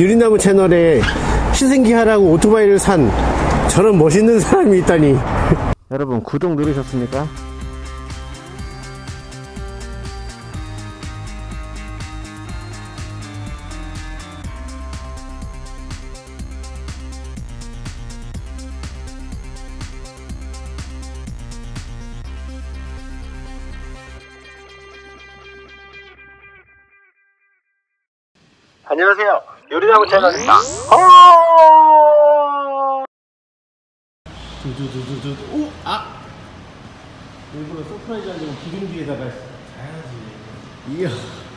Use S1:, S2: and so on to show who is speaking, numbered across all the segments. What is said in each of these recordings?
S1: 유리나무 채널에 시승기 하라고 오토바이를 산 저런 멋있는 사람이 있다니. 여러분 구독 누르셨습니까? 안녕하세요. 유리나무 채널입니다. 두두두두두. 오! 아! 일부러 서프라이즈 하려고 기둥 뒤에다가 가야지.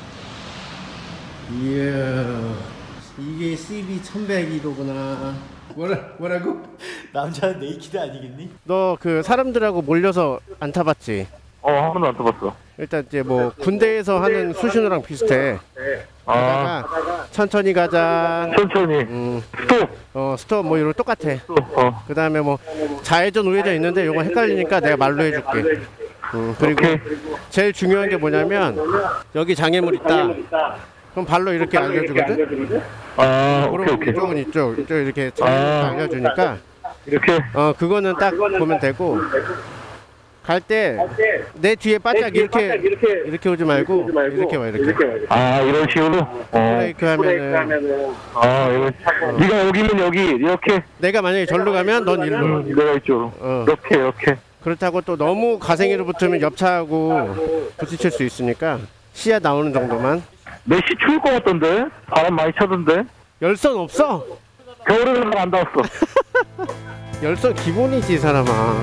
S1: 이야. 이게 CB1100이로구나. 뭐라고?
S2: 남자는 네이키드 아니겠니?
S1: 너 그 사람들하고 몰려서 안 타봤지?
S3: 한 번도 안 타봤어.
S1: 일단 이제 뭐 군대에서 하는 수신호랑 비슷해. 가다가 천천히 가자.
S3: 천천히. 스톱.
S1: 스톱 뭐 이런 똑같아. 그 다음에 뭐 좌회전 우회전 있는데 요거 헷갈리니까 내가 말로 해줄게. 그리고 제일 중요한 게 뭐냐면 여기 장애물 있다. 그럼 발로 이렇게 알려주거든.
S3: 오케이.
S1: 이쪽은 이쪽 이렇게 장애물 알려주니까
S3: 이렇게.
S1: 그거는 딱 보면 되고. 갈 때 내 뒤에 바짝 이렇게 오지 말고 이렇게 와. 이렇게.
S3: 이런 식으로.
S1: 브레이크 하면은.
S3: 네가 여기면 여기 이렇게.
S1: 내가 만약에 절로 가면 넌 일로.
S3: 내가 이쪽으로. 이렇게.
S1: 그렇다고 또 너무 가생이로 붙으면 옆차하고 부딪힐 수 있으니까 시야 나오는 정도만.
S3: 날씨 추울 것 같던데? 바람 많이 차던데?
S1: 열선 없어?
S3: 겨울에는 안 닿았어.
S1: 열선 기본이지 이 사람아.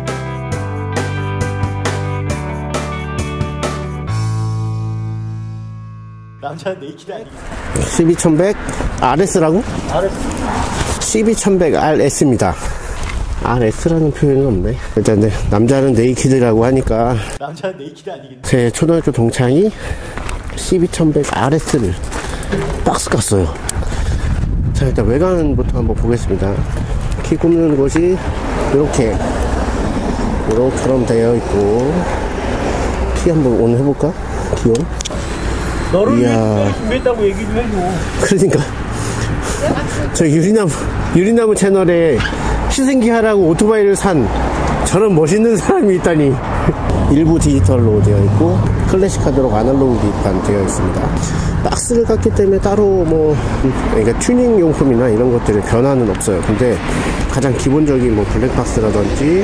S2: 남자는 네이키드 아니겠니?
S1: CB1100 RS라고? CB1100 RS입니다. RS라는 표현은 없네. 일단 남자는 네이키드라고 하니까
S2: 남자는 네이키드 아니겠니?
S1: 제 초등학교 동창이 CB1100 RS를 박스 깠어요. 자, 일단 외관부터 한번 보겠습니다. 키 꼽는 곳이 이렇게처럼 되어 있고, 키 한번 오늘 해볼까? 기온?
S2: 너를 위해 준비했다고 얘기 좀 해줘.
S1: 그러니까 저 유리나무 채널에 시승기 하라고 오토바이를 산 저런 멋있는 사람이 있다니. 일부 디지털로 되어 있고 클래식 하드록 아날로그 기판 되어 있습니다. 박스를 깠기 때문에 따로 그러니까 튜닝 용품이나 이런 것들의 변화는 없어요. 근데 가장 기본적인 블랙박스라든지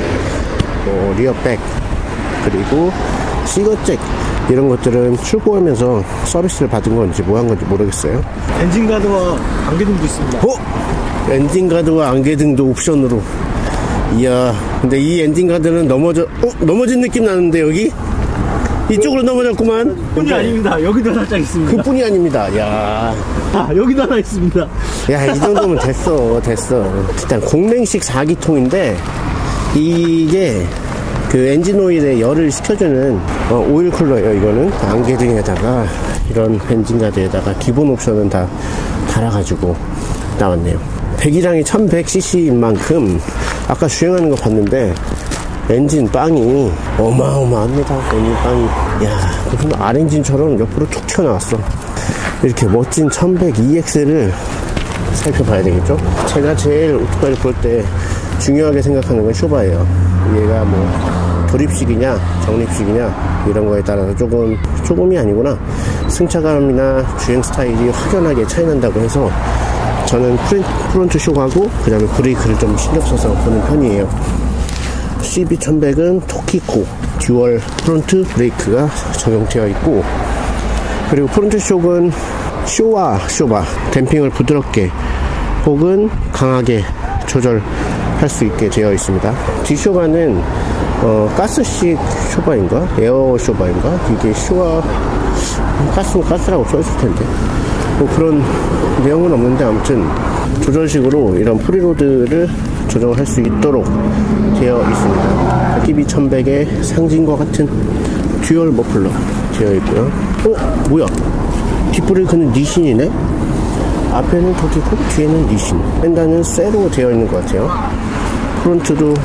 S1: 리어백 그리고 시거잭 이런 것들은 출고하면서 서비스를 받은 건지 뭐 한 건지 모르겠어요.
S2: 엔진가드와 안개등도 있습니다.
S1: 엔진가드와 안개등도 옵션으로. 이야, 근데 이 엔진가드는 넘어진 느낌 나는데 여기? 이쪽으로 넘어졌구만.
S2: 그뿐이 아닙니다. 여기도 살짝 있습니다.
S1: 그뿐이 아닙니다. 야,
S2: 여기도 하나 있습니다.
S1: 야, 이 정도면 됐어. 일단 공랭식 4기통인데 이게 그 엔진 오일에 열을 식혀주는 오일 쿨러예요. 이거는 안개등에다가 이런 엔진가드에다가 기본 옵션은 다 달아가지고 나왔네요. 배기량이 1100cc인 만큼 아까 주행하는 거 봤는데 엔진 빵이 어마어마합니다. 엔진 빵이. 야, 무슨 R엔진처럼 옆으로 툭 튀어나왔어. 이렇게 멋진 1100EX를 살펴봐야 되겠죠. 제가 제일 오토바이를 볼 때 중요하게 생각하는 건 쇼바예요. 얘가 조립식이냐 정립식이냐 이런 거에 따라서 조금이 아니구나, 승차감이나 주행 스타일이 확연하게 차이 난다고 해서 저는 프론트 쇼하고 그 다음에 브레이크를 좀 신경 써서 보는 편이에요. CB1100은 토키코 듀얼 프론트 브레이크가 적용되어 있고, 그리고 프론트 쇼는 쇼와 쇼바 댐핑을 부드럽게 혹은 강하게 조절할 수 있게 되어 있습니다. 뒷쇼바는 가스식 쇼바인가? 에어 쇼바인가? 이게 쇼와 가스라고 써있을 텐데 그런 내용은 없는데, 아무튼 조절식으로 이런 프리로드를 조정할 수 있도록 되어 있습니다. CB1100의 상징과 같은 듀얼 머플러 되어 있고요. 뭐야? 뒷브레이크는 니신이네? 앞에는 토키코, 뒤에는 니신. 펜다는 쇠로 되어 있는 것 같아요. 프론트도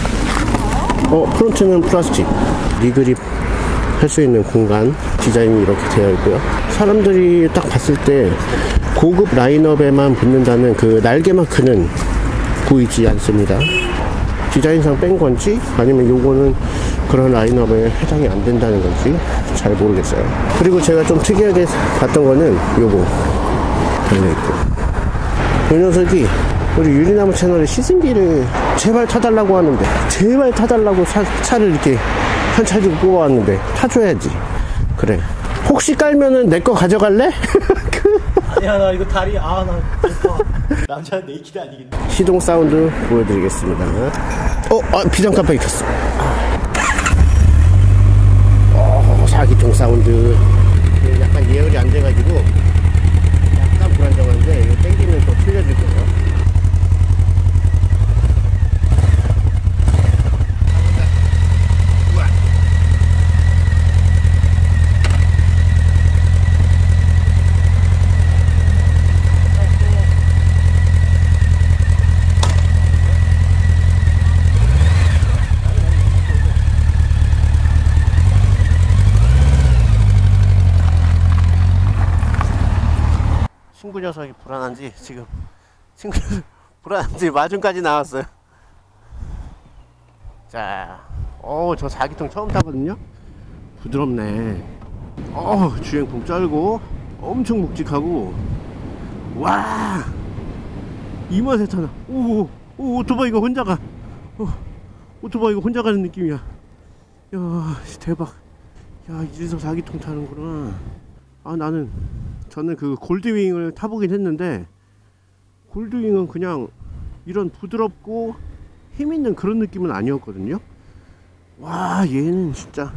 S1: 프론트는 플라스틱. 리그립 할 수 있는 공간 디자인이 이렇게 되어 있고요. 사람들이 딱 봤을 때 고급 라인업에만 붙는다는 그 날개마크는 보이지 않습니다. 디자인상 뺀 건지 아니면 요거는 그런 라인업에 해당이 안 된다는 건지 잘 모르겠어요. 그리고 제가 좀 특이하게 봤던 거는 요거 달려있고, 이 녀석이 우리 유리나무 채널에 시승기를 제발 타달라고 하는데, 제발 타달라고 차를 이렇게 한 차 주고 뽑아왔는데 타줘야지. 그래, 혹시 깔면은 내 거 가져갈래?
S2: 아니야, 나 이거 다리, 나 남자 네이키드 아니겠네.
S1: 시동 사운드 보여드리겠습니다. 비상 깜빡이 켰어. 4기통 사운드. 약간 예열이 안 돼가지고 약간 불안정한데, 이거 땡기면 또 틀려질 거예요. 친구 녀석이 불안한지 지금 불안한지 마중까지 나왔어요. 자, 저 4기통 처음 타거든요. 부드럽네. 주행풍 쩔고 엄청 묵직하고, 와, 이 맛에 타나. 오토바이가 혼자 가. 오토바이가 혼자 가는 느낌이야. 야, 대박. 야, 이래서 4기통 타는구나. 저는 그 골드윙을 타보긴 했는데, 골드윙은 그냥 이런 부드럽고 힘있는 그런 느낌은 아니었거든요. 와, 얘는 진짜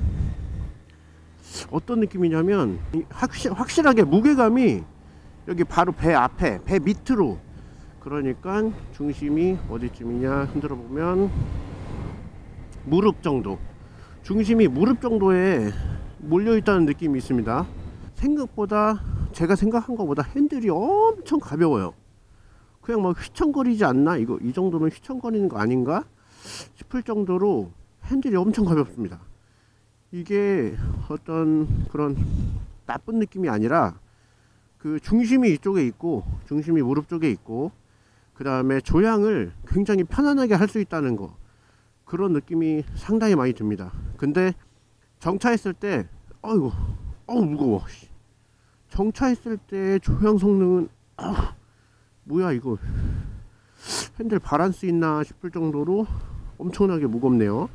S1: 어떤 느낌이냐면, 확실하게 무게감이 여기 바로 배 앞에, 배 밑으로, 그러니까 중심이 어디쯤이냐 흔들어 보면 무릎 정도, 중심이 무릎 정도에 몰려있다는 느낌이 있습니다. 생각보다, 제가 생각한 것보다 핸들이 엄청 가벼워요. 그냥 막 휘청거리지 않나? 이 정도면 휘청거리는 거 아닌가? 싶을 정도로 핸들이 엄청 가볍습니다. 이게 어떤 그런 나쁜 느낌이 아니라, 그 중심이 이쪽에 있고, 중심이 무릎 쪽에 있고, 그 다음에 조향을 굉장히 편안하게 할 수 있다는 거, 그런 느낌이 상당히 많이 듭니다. 근데 정차했을 때 무거워. 정차했을 때 조향 성능은 뭐야 이거, 핸들 바란스 있나 싶을 정도로 엄청나게 무겁네요.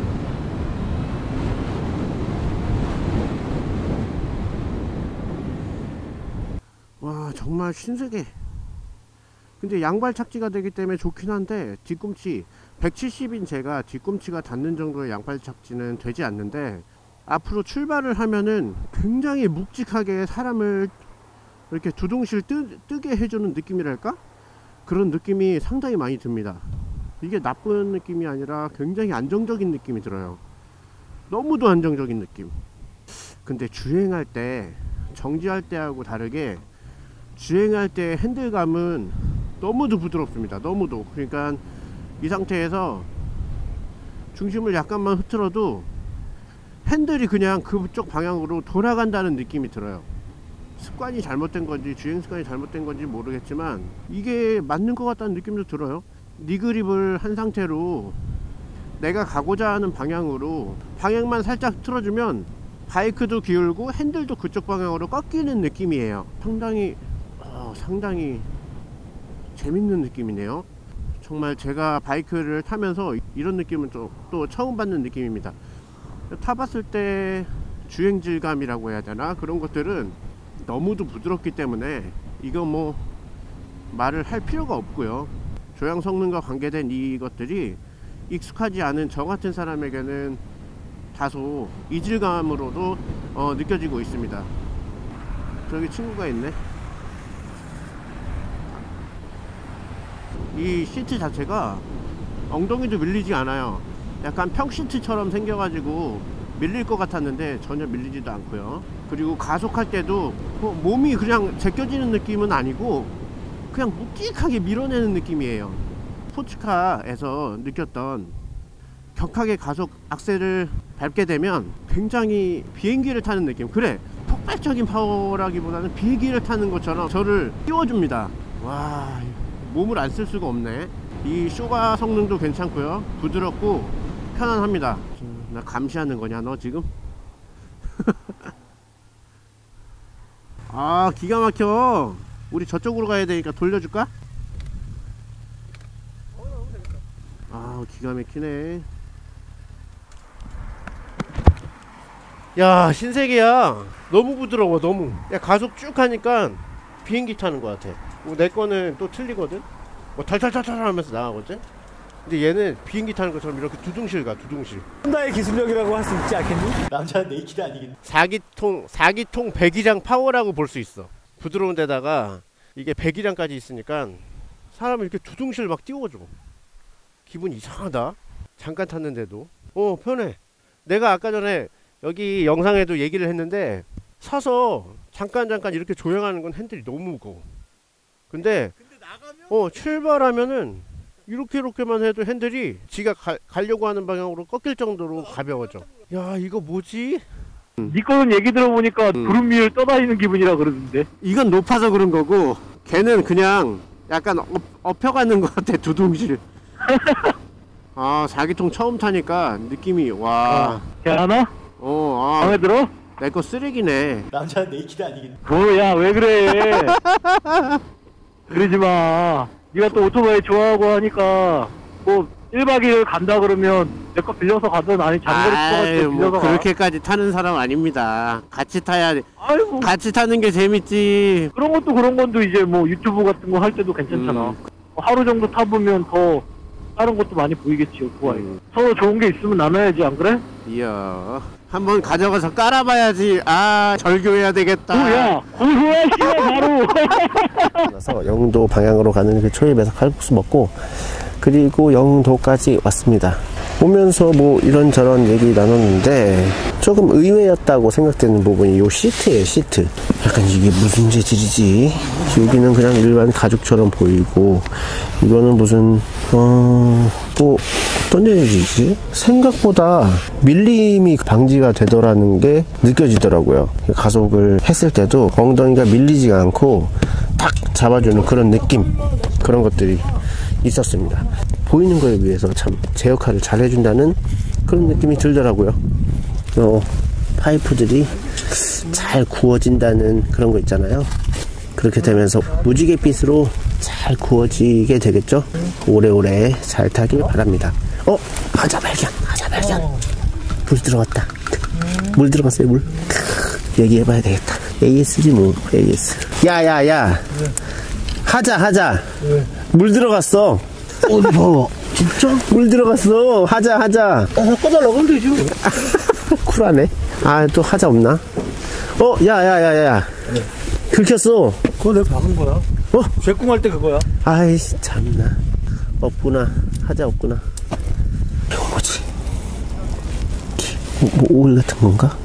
S1: 와, 정말 신세계. 근데 양발 착지가 되기 때문에 좋긴 한데, 뒤꿈치 170인 제가 뒤꿈치가 닿는 정도의 양발 착지는 되지 않는데, 앞으로 출발을 하면은 굉장히 묵직하게 사람을 이렇게 두둥실 뜨게 해주는 느낌이랄까? 그런 느낌이 상당히 많이 듭니다. 이게 나쁜 느낌이 아니라 굉장히 안정적인 느낌이 들어요. 너무도 안정적인 느낌. 근데 주행할 때, 정지할 때하고 다르게 주행할 때 핸들감은 너무도 부드럽습니다. 너무도. 그러니까 이 상태에서 중심을 약간만 흐트러도 핸들이 그냥 그쪽 방향으로 돌아간다는 느낌이 들어요. 습관이 잘못된 건지, 주행 습관이 잘못된 건지 모르겠지만 이게 맞는 것 같다는 느낌도 들어요. 니그립을 한 상태로 내가 가고자 하는 방향으로 방향만 살짝 틀어주면 바이크도 기울고 핸들도 그쪽 방향으로 꺾이는 느낌이에요. 상당히 재밌는 느낌이네요. 정말 제가 바이크를 타면서 이런 느낌은 또 처음 받는 느낌입니다. 타봤을 때 주행 질감이라고 해야 되나, 그런 것들은 너무도 부드럽기 때문에 이거 뭐 말을 할 필요가 없고요. 조향 성능과 관계된 이것들이 익숙하지 않은 저 같은 사람에게는 다소 이질감으로도 느껴지고 있습니다. 저기 친구가 있네. 이 시트 자체가 엉덩이도 밀리지 않아요. 약간 평시트처럼 생겨가지고 밀릴 것 같았는데 전혀 밀리지도 않고요. 그리고 가속할 때도 몸이 그냥 제껴지는 느낌은 아니고 그냥 묵직하게 밀어내는 느낌이에요. 스포츠카에서 느꼈던 격하게 가속 악셀을 밟게 되면 굉장히 비행기를 타는 느낌, 그래, 톡 폭발적인 파워라기보다는 비행기를 타는 것처럼 저를 띄워줍니다. 와, 몸을 안 쓸 수가 없네. 이 쇼가 성능도 괜찮고요, 부드럽고 편안합니다. 나 감시하는 거냐 너 지금? 아, 기가 막혀. 우리 저쪽으로 가야 되니까 돌려줄까? 아, 기가 막히네. 야, 신세계야. 너무 부드러워, 너무. 야, 가속 쭉 하니까 비행기 타는 것 같아. 내 거는 또 틀리거든? 뭐 탈탈탈탈 하면서 나가거든? 근데 얘는 비행기 타는 것처럼 이렇게 두둥실 가, 두둥실.
S2: 혼다의 기술력이라고 할 수 있지 않겠니? 남자는 네이키드 아니겠니?
S1: 4기통 배기량 파워라고 볼 수 있어. 부드러운 데다가 이게 배기량까지 있으니까 사람을 이렇게 두둥실 막 띄워줘. 기분 이상하다. 잠깐 탔는데도 편해. 내가 아까 전에 여기 영상에도 얘기를 했는데 서서 잠깐 이렇게 조향하는 건 핸들이 너무 무거워. 근데 나가면? 출발하면은 이렇게만 해도 핸들이 지가 가려고 하는 방향으로 꺾일 정도로 가벼워져. 야, 이거 뭐지?
S3: 니 거는 얘기 들어보니까 구름 위를 떠다니는 기분이라 그러던데.
S1: 이건 높아서 그런 거고, 걔는 그냥 약간 엎혀가는 것 같아, 두둥실. 아, 4기통 처음 타니까 느낌이, 와.
S3: 괜찮아? 마음에 들어?
S1: 내 거 쓰레기네.
S2: 남자는 네이키드 아니겠니?
S3: 뭐야, 왜 그래? 그러지 마. 네가 또 오토바이 좋아하고 하니까 뭐 1박 2일 간다 그러면 내 거 빌려서 가든 아니 장거리 빌려서
S1: 뭐
S3: 가.
S1: 그렇게까지 타는 사람 아닙니다. 같이 타야,
S3: 아이고,
S1: 같이 타는 게 재밌지.
S3: 그런 것도 이제 뭐 유튜브 같은 거 할 때도 괜찮잖아. 하루 정도 타보면 더 다른 것도 많이 보이겠지, 오토바이. 서로 좋은 게 있으면 나눠야지, 안 그래?
S1: 이야, 한번 가져가서 깔아봐야지. 아, 절교해야 되겠다.
S3: 뭐야, 고소해, 씨발, 바로.
S1: 그래서 영도 방향으로 가는 그 초입에서 칼국수 먹고, 그리고 영도까지 왔습니다. 오면서 뭐 이런저런 얘기 나눴는데 조금 의외였다고 생각되는 부분이 요 시트예요. 시트. 약간 이게 무슨 재질이지? 여기는 그냥 일반 가죽처럼 보이고, 이거는 무슨 뭐 어떤 재질이지? 생각보다 밀림이 방지가 되더라는 게 느껴지더라고요. 가속을 했을 때도 엉덩이가 밀리지가 않고 딱 잡아주는 그런 느낌, 그런 것들이 있었습니다. 보이는 거에 비해서 참 제 역할을 잘 해준다는 그런 느낌이 들더라고요. 파이프들이 잘 구워진다는 그런 거 있잖아요. 그렇게 되면서 무지갯빛으로 잘 구워지게 되겠죠. 오래오래 잘 타길 바랍니다. 하자 발견. 물 들어갔다. 물 들어갔어요. 물. 얘기해봐야 되겠다. AS지 뭐. AS. 야야야. 하자. 물 들어갔어.
S2: 어디 봐. 진짜?
S1: 물 들어갔어. 하자.
S2: 꺼달라고 하면 되지.
S1: 쿨하네. 아, 또 하자 없나? 야야야야. 긁혔어.
S2: 그거 내가 박은 거야. 쇠궁할 때 그거야.
S1: 아이씨, 참나. 없구나. 하자 없구나. 이거 뭐지? 뭐 오일 같은 건가?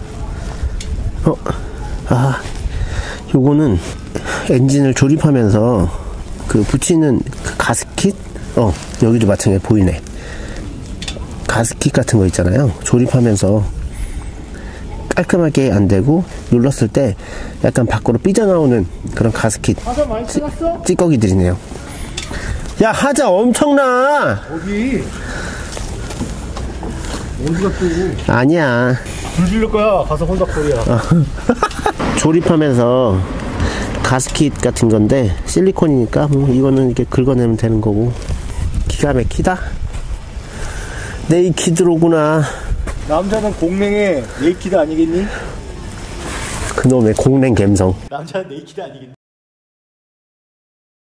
S1: 요거는 엔진을 조립하면서 그 붙이는 그 가스킷? 여기도 마찬가지 보이네. 가스킷 같은 거 있잖아요. 조립하면서 깔끔하게 안 되고 눌렀을 때 약간 밖으로 삐져나오는 그런 가스킷
S2: 하자 많이 찾았어?
S1: 찌꺼기들이네요. 야, 하자 엄청나.
S2: 어디? 어디가 또?
S1: 아니야.
S2: 불 질릴 거야. 가서 혼다 코리아.
S1: 조립하면서 가스킷 같은 건데 실리콘이니까 뭐 이거는 이렇게 긁어내면 되는 거고. 기가 막히다. 네이키드로구나.
S2: 남자는 공랭에 네이키드 아니겠니?
S1: 그놈의 공랭 갬성.
S2: 남자는 네이키드 아니겠니?